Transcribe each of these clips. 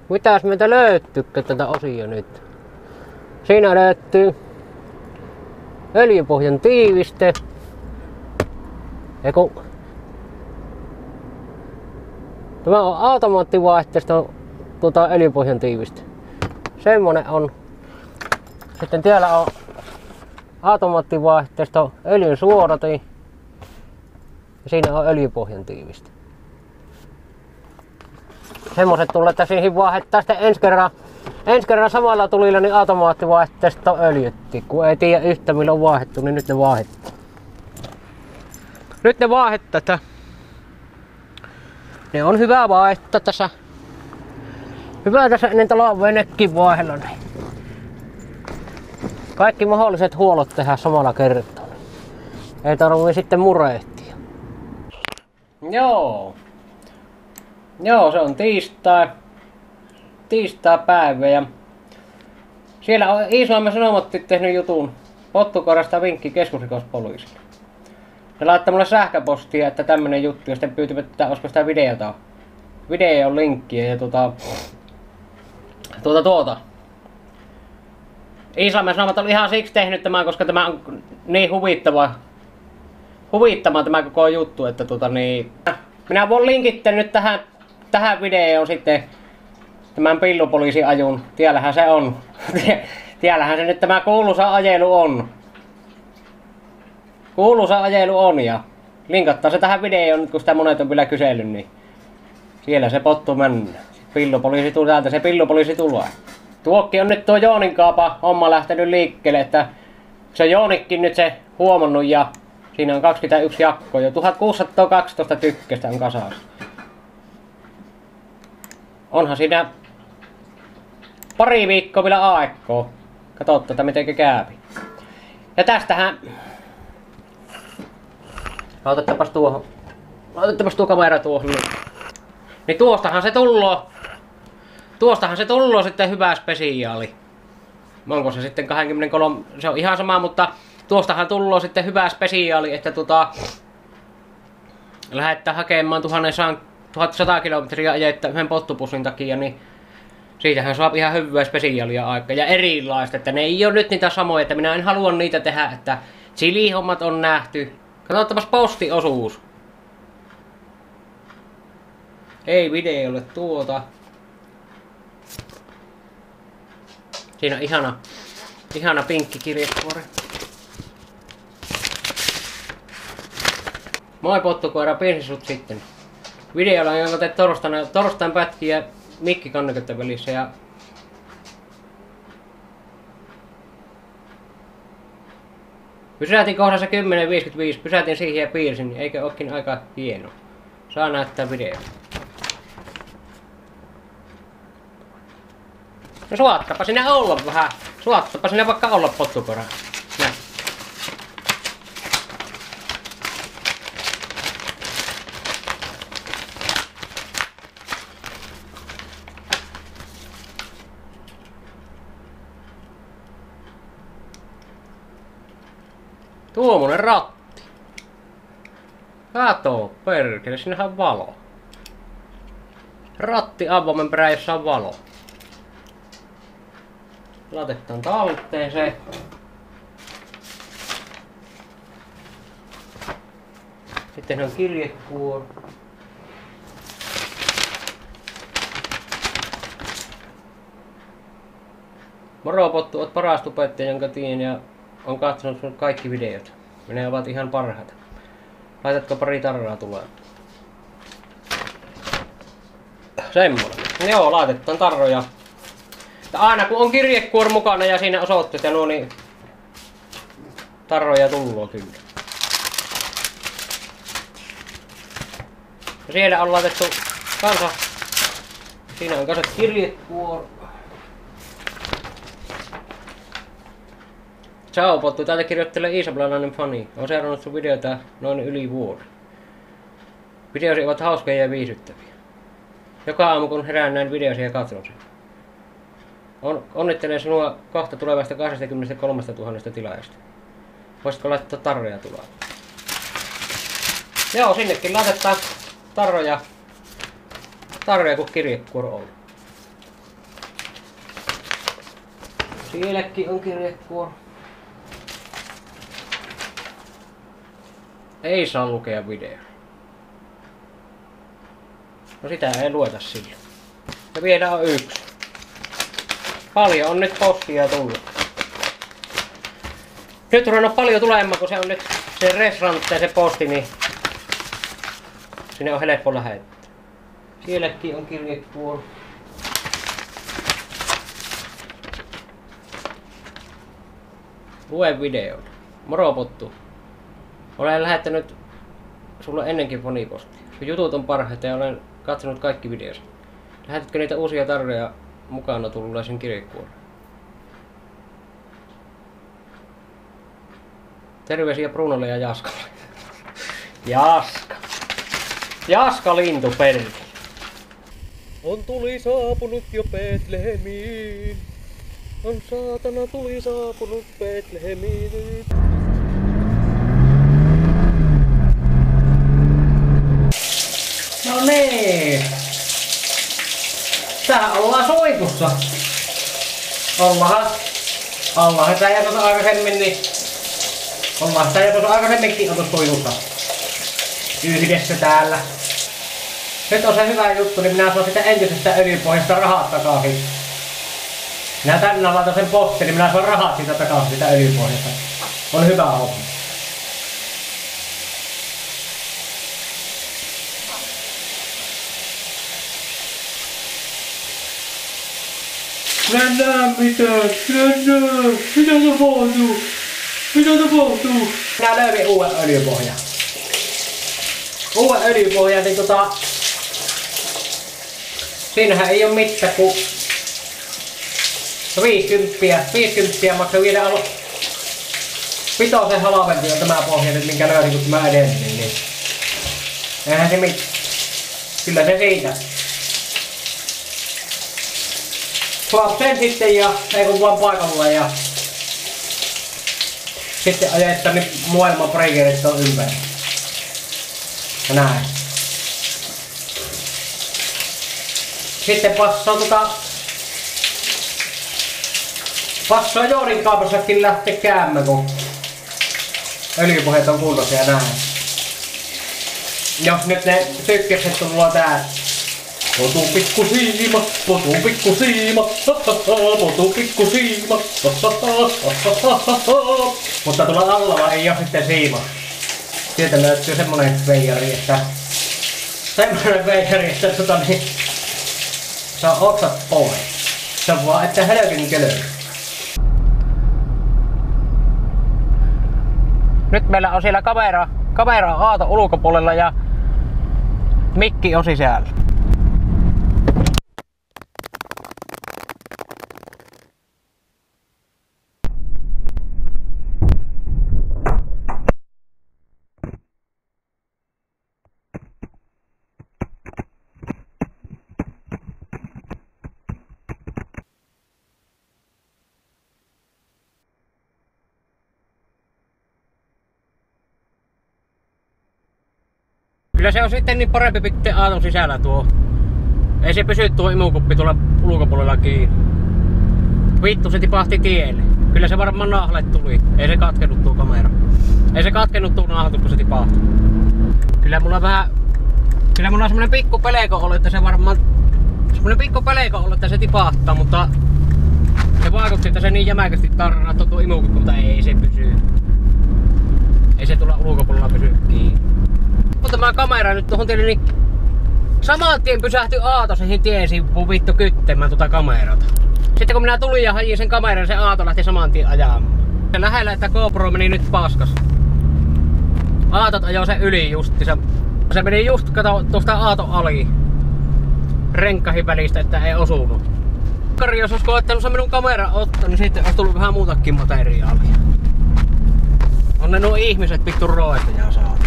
Mitäs meiltä löytyykö tätä osia nyt? Siinä löytyy öljypohjan tiiviste. Tämä on automaattivaihteesta öljypohjan tiiviste. Semmonen on. Sitten täällä on automaattivaihteesta öljyn suodatin. Ja siinä on öljypohjan tiiviste. Semmoset tulee, että siihen vaihtaa sitten ensi kerran samalla tulilla niin automaattivaihteesta öljytti. Kun ei tiedä yhtä milloin on vaihdettu, niin nyt ne vaihdettaa. Nyt ne vaihdettaa. Ne on hyvä vaihtaa tässä. Hyvä tässä ennen talonvenekin vaihdella. Kaikki mahdolliset huollot tehdään samalla kertaa. Ei tarvitse sitten murehtia. Joo, se on tiistai päivä ja siellä on Iisalmen Sanomat tehnyt jutun pottukoirasta vinkki keskusrikospoliisille. Ne laittaa mulle sähköpostia, että tämmönen juttu ja sitten pyytivät, että olisiko sitä videota. Videon linkkiä ja Iisalmen Sanomat on ihan siksi tehnyt tämän, koska tämä on niin huvittava tämä koko juttu, että minä voin linkittää nyt tähän videoon sitten tämän pillupoliisin ajun. Tiellähän se on. Tiellähän se nyt tämä kuuluisa ajelu on ja linkattaa se tähän videoon nyt kun sitä monet on kyllä kysellyt, niin siellä se pottu mennä. Pillupoliisi tulee täältä, se pillupoliisi tulee. Tuokki on nyt tuo Joonin kaapa homma lähtenyt liikkeelle, että se on Joonikkin nyt se huomannut ja siinä on 21 jakkoa jo 1612 tykkästä on kasassa. Onhan siinä pari viikkoa vielä aikaa. Katsotaan miten käypi. Ja tästähän Laitettapas tuo kamera tuohon. Niin tuostahan se tulloo sitten hyvä spesiaali. Onko se sitten 23, se on ihan sama, mutta tuostahan tulloo sitten hyvä spesiaali, että lähdetään hakemaan 1100 kilometriä ajettaa yhden pottupussin takia, niin siitähän saa ihan hyvää spesiaalia aika ja erilaista, että ne ei ole nyt niitä samoja, että minä en halua niitä tehdä, että chili-hommat on nähty. Katsotaanpas postiosuus. Ei videolle tuota. Siinä on ihana pinkki kirjekuori. Moi pottukoira, piensi sut sitten. Videolla on jonka teet torstain pätkiä mikkikannaketta välissä ja pysäytin kohdassa 10.55, pysäytin siihen ja piirsin, niin eikö ookin aika hieno. Saa näyttää video. No suottapa sinne olla vähän. Suottapa sinne vaikka olla pottukoira. Näin. Tuommoinen ratti. Kato, perkele, sinnehän on valo. Ratti avoimen perään, jossa on valo. Laitetaan talteeseen. Sitten on kirjekuori. Moro pottu, oot paras tubettaja, jonka tiedän ja on katsonut sun kaikki videot. Ne ovat ihan parhaita. Laitatko pari tarraa tulee? Semmoinen. Joo, laitetaan tarroja. Aina kun on kirjekuori mukana ja siinä osoitteet ja nuo, niin tarroja tulloo kyllä. Ja siellä on laitettu kanssa. Siinä on kanssa kirjekuori. Ciao pottu, täältä kirjoittelee Iisablalainen fani. Olen seurannut sun videota noin yli vuosi. Videosi ovat hauskoja ja viihdyttäviä. Joka aamu kun herään näin videosi ja katson sen. Onnittelen sinua kohta tulevasta 23 000 tilaajasta. Voisitko laittaa tarroja tuloa? Joo, sinnekin laitetaan tarroja kun kirjekuori on. Sielläkin on kirjekuori. Ei saa lukea video. No sitä ei lueta sillä. Ja vielä on yksi. Paljon on nyt postia tullut. Nyt on paljon tulemaan, kun se on nyt se restaurant ja se posti, niin sinne on helppo lähettää. Sielläkin on kirjekuori. Lue videolla. Moro Pottu. Olen lähettänyt sulle ennenkin fonipostia. Jutut on parhaita ja olen katsonut kaikki videosi. Lähetätkö niitä uusia tarjoja mukana tulleisen kirjekuoren? Terveisiä Brunolle ja Jaskalle. Jaska. Jaska lintu perki. On tuli saapunut jo Betlehemiin. On saatana tuli saapunut Betlehemiin. No niin. Tähän ollaan soikussa. Ollaan sitä ja tuossa aikaisemmin, niin ollaan sitä ja tuossa aikaisemminkin on tuossa soikussa. Yhdessä täällä. Nyt on se hyvä juttu, niin minä saan sitä entisestä öljypohjasta rahat takaisin. Minä tänne laitan sen postiin, niin minä saan rahat siitä takaisin sitä öljypohjasta. On hyvä homma. Mä en näe mitään, mitä tapahtuu? Mitä tapahtuu? Minä löysin uuden öljypohjan. Uuden öljypohjan, niin siinähän ei oo mitään kuin 50 maksoi vielä alo. Pitoisen halvempi on tämä pohja nyt, minkä löysin kun mä edellinen, niin eihän se mitään. Kyllä se siitä. Suop sen sitten ja ei kun tuon paikalla ja sitten ajettaa nyt maailman breakerit on ympäri. Ja näin. Sitten passaa joodinkaapassakin lähteä käymään, kun öljypohjat on kunnossa ja näin. Jos nyt ne tykkäykset tullaan täällä. Potu pikku siima, potu pikku siima, potu pikku siima. Mutta tuolla alla ei oo sitten siima. Sieltä löytyy semmonen veijari, että niin saa oksat pois. Se on vaan, että helkin kölöy. Nyt meillä on siellä kamera aato ulkopuolella ja mikki on sisällä. Kyllä se on sitten niin parempi pitää aaton sisällä tuo. Ei se pysy tuo imukuppi tuolla ulkopuolella kiinni. Vittu se tipahti tielle. Kyllä se varmaan nahle tuli. Ei se katkenut tuo kamera. Ei se katkenut tuo nahtu kun se tipahti. Kyllä mulla on semmonen pikku peleko ollut, että se varmaan... Semmonen pikku peleko ollut, että se tipahtaa, mutta... Se vaikutti, että se niin jämäkästi tarrattu tuo imukuppi, mutta ei se pysy. Ei se tulla ulkopuolella pysy kiinni. Kun tämä kamera nyt tuohon tielle, niin saman tien pysähtyi aato siihen tien sivuun vittu kyttemään tuota kamerata. Sitten kun minä tulin ja hajin sen kameran, se aato lähti saman tien ajamaan. Se lähellä, että GoPro meni nyt paskas. Aatot ajoi sen yli justiinsa. Se meni just kato tuosta aaton ali. Renkkahin välistä, että ei osunut. Kari, jos olisi koettanut se minun kamera ottaa, niin sitten olisi tullut vähän muutakin materiaalia. On ne nuo ihmiset vittu roistoja saatu.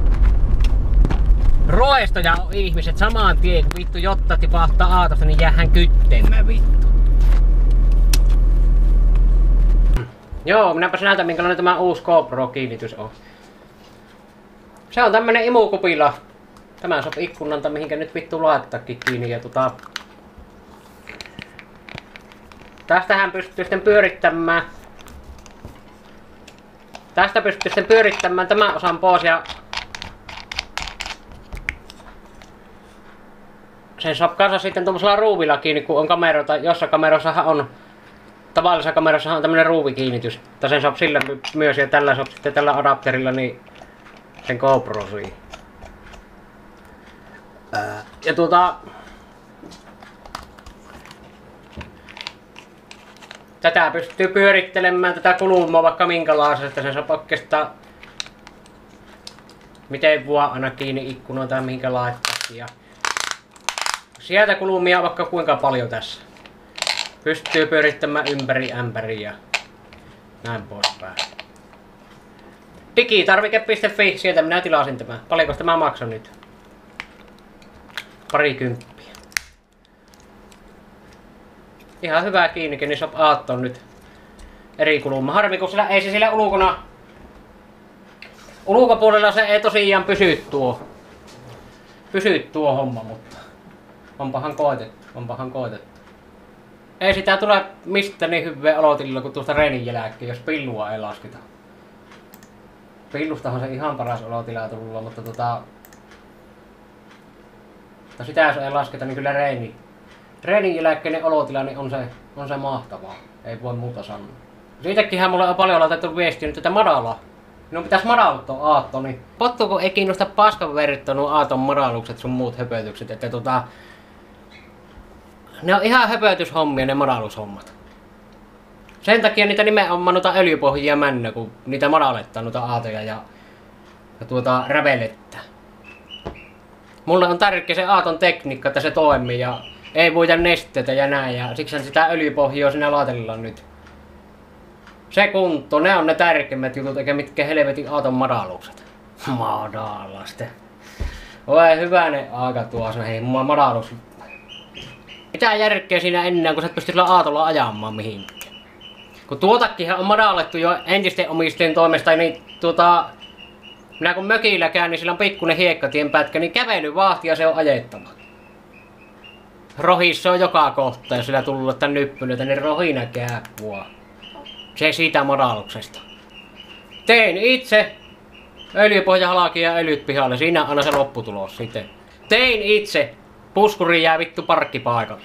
Roistoja on ihmiset samaan tien, kun vittu jotta tipahtaa aatosta, niin jäähän kyttemään vittu. Joo, minäpäs näytän minkälainen tämä uusi GoPro-kiinnitys on. Se on tämmönen imukupila. Tämä sopii ikkunalta mihinkä nyt vittu laittaakin kiinni ja Tästähän pystyy sitten pyörittämään. Tästä pystyy sitten pyörittämään tämän osan pois ja sen saa kanssa sitten tuollaisella ruuvilla kiinni, kun on kameroita. Jossain kamerossahan on, tavallisessa kamerassahan on tämmönen ruuvikiinnitys. Mutta sen saa sillä myös ja tällä saa sitten tällä adapterilla niin sen GoPro siihen. Ja tätä pystyy pyörittelemään tätä kulmaa vaikka minkälaisesta. Sen saa oikeastaan miten vaan aina kiinni ikkunoita tai mihinkä laittaakin. Ja sieltä kulumia vaikka kuinka paljon tässä. Pystyy pyörittämään ympäri ämpäri ja näin poispäin. Digitarvike.fi, sieltä minä tilasin tämän. Paljonko tämä maksaa nyt? 20. Ihan hyvää kiinnikin, niin saa aattoon nyt eri kuluma. Harmi, kun sillä, ei se sillä ulkopuolella se ei tosiaan pysy tuo homma, mutta onpahan koetettu. Ei sitä tule mistään niin hyvää aloitilla kuin tuosta reenin jälkeen, jos pillua ei lasketa. Pillustahan se ihan paras olotila tullut, mutta sitä jos ei lasketa, niin kyllä reenin jälkeinen olotila niin on se mahtavaa. Ei voi muuta sanoa. Siitäkinhän mulle on paljon laitettu viestiä nyt tätä madalaa. Minun pitäis madaluttaa aatto, niin pottuuko ei kiinnosta paskan verrittua nuo aaton madallukset sun muut höpötykset, että ne on ihan höpötyshommia ne madallushommat. Sen takia niitä nimenomaan noita öljypohjia männä, kun niitä madallettaa noita aatoja ja rävelettä. Mulle on tärkeä se aaton tekniikka, että se toimii ja ei voida nesteitä ja näin ja siksi sitä öljypohjaa siinä laatellaan nyt. Se kunto, ne on ne tärkeimmät jutut eikä mitkä helvetin aaton madallukset. Madallaste. Oi hyvänen aika tuossa, hei mua madallus. Mitä järkeä siinä enää, kun sä et pysty sillä aatolla ajamaan mihinkään. Kun tuotakinhan on madallettu jo entisten omistajien toimesta, niin minä kun mökillä käyn, niin sillä on pikkuinen hiekkatien pätkä, niin kävelyvahtia se on ajettava. Rohissa on joka kohta, jos sillä tullut että nyppylöitä, niin rohina kääppua. Se siitä madalluksesta. Tein itse öljypohjahalki ja öljyt pihalle, siinä on aina se lopputulos sitten. Tein itse. Puskuri jää vittu parkkipaikalle.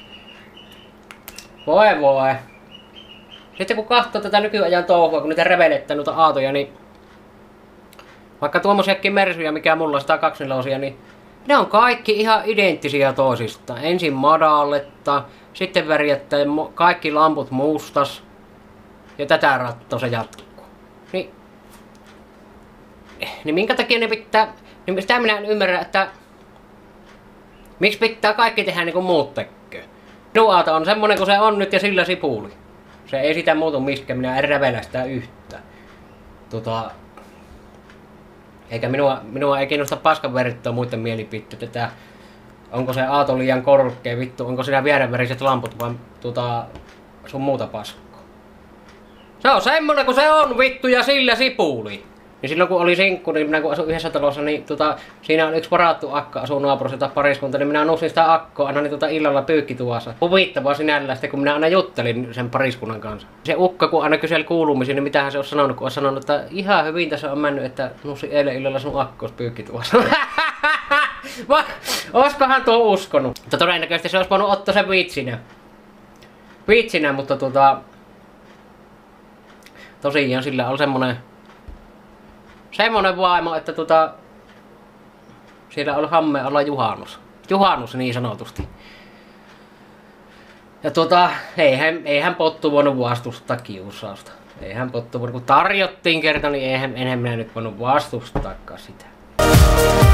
Voi. Sitten kun katsoo tätä nykyajan touhua, kun niitä revelettä noita aatoja, niin vaikka tuommoisiakin mersuja, mikä mulla on 124, niin ne on kaikki ihan identtisiä toisistaan. Ensin madalletta, sitten värjättää kaikki lamput mustas ja tätä rattoa se jatkuu. Niin minkä takia ne pitää, niin sitä minä en ymmärrä, että miksi pitää kaikki tehdä niin kuin muut tekee? Minun aato on semmonen kuin se on nyt ja sillä sipuli. Se ei sitä muutu miskään, minä en rävelä sitä yhtään. Eikä minua ei kiinnosta paskan verrittua muiden mielipiteet, että onko se aato liian korkea vittu, onko siinä vierenväriset lamput vai sun muuta paskua. Se on semmonen kuin se on vittu ja sillä sipuli. Niin silloin kun oli sinkku, niin minä kun asuin yhdessä talossa, niin siinä on yksi varattu akka asuu naapurissa pariskunta, niin minä nousin sitä akkoa aina niin illalla pyykkituassa. Huvittavaa sinällään sitten, kun minä aina juttelin sen pariskunnan kanssa. Se ukka, kun aina kyseli kuulumisia, niin mitähän se on sanonut, kun on sanonut, että ihan hyvin tässä on mennyt, että nousin eilen illalla sun akkoos pyykkituassa. Oiskohan tuo uskonut? Mutta todennäköisesti se olisi voinut ottaa sen viitsinä, mutta tosiaan sillä on semmonen vaimo, että siellä oli hammeen alla juhannus niin sanotusti. Ja eihän pottu voinut vastustaa kiusausta. Eihän pottu voinut, kun tarjottiin kerta, niin eihän minä nyt voinut vastustaakaan sitä.